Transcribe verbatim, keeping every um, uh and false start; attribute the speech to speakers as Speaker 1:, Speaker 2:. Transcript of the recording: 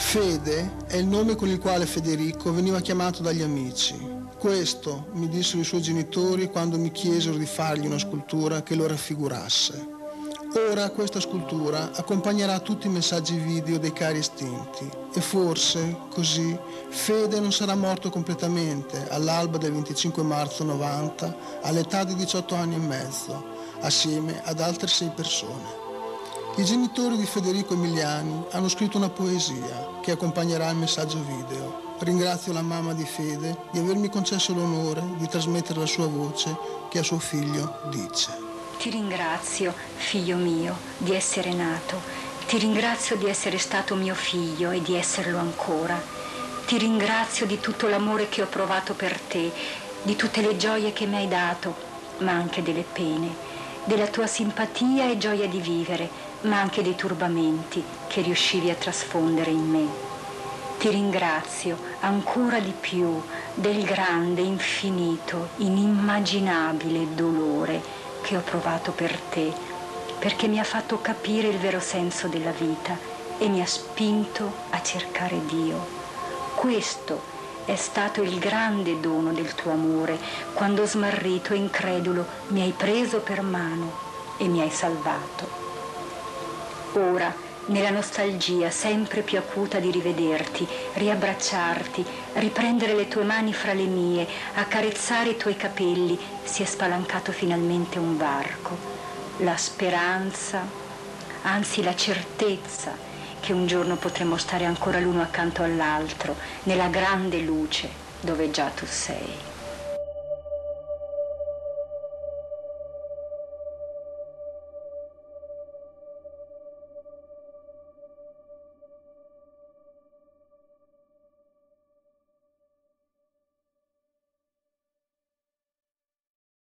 Speaker 1: Fede è il nome con il quale Federico veniva chiamato dagli amici. Questo mi dissero i suoi genitori quando mi chiesero di fargli una scultura che lo raffigurasse. Ora questa scultura accompagnerà tutti i messaggi video dei cari estinti e forse, così, Fede non sarà morto completamente all'alba del venticinque marzo novanta all'età di diciotto anni e mezzo, assieme ad altre sei persone. I genitori di Federico Emiliani hanno scritto una poesia che accompagnerà il messaggio video. Ringrazio la mamma di Fede di avermi concesso l'onore di trasmettere la sua voce che a suo figlio dice.
Speaker 2: Ti ringrazio, figlio mio, di essere nato. Ti ringrazio di essere stato mio figlio e di esserlo ancora. Ti ringrazio di tutto l'amore che ho provato per te, di tutte le gioie che mi hai dato, ma anche delle pene, della tua simpatia e gioia di vivere, ma anche dei turbamenti che riuscivi a trasfondere in me. Ti ringrazio ancora di più del grande, infinito, inimmaginabile dolore che ho provato per te, perché mi ha fatto capire il vero senso della vita e mi ha spinto a cercare Dio. Questo è stato il grande dono del tuo amore, quando smarrito e incredulo mi hai preso per mano e mi hai salvato. Ora, nella nostalgia sempre più acuta di rivederti, riabbracciarti, riprendere le tue mani fra le mie, accarezzare i tuoi capelli, si è spalancato finalmente un varco. La speranza, anzi la certezza che un giorno potremo stare ancora l'uno accanto all'altro, nella grande luce dove già tu sei.